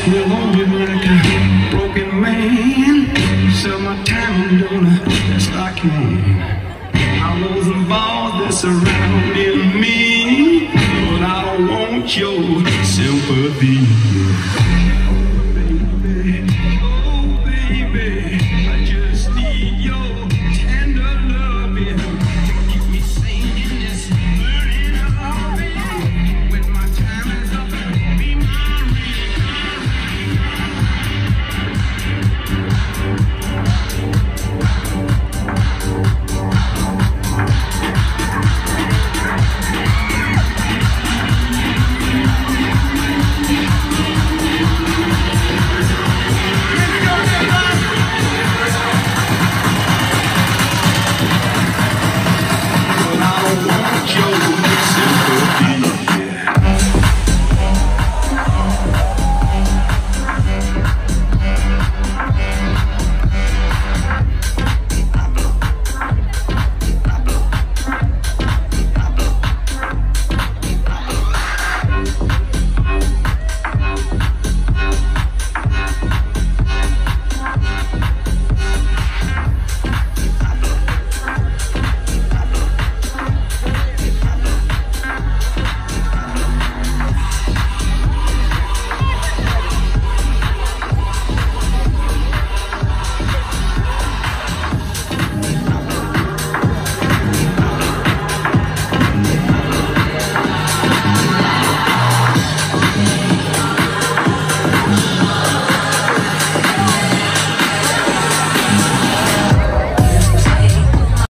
Well, I'm living like a broken man. Sell my time and doing the best I can. I know the balls that surrounding me, but I don't want your sympathy.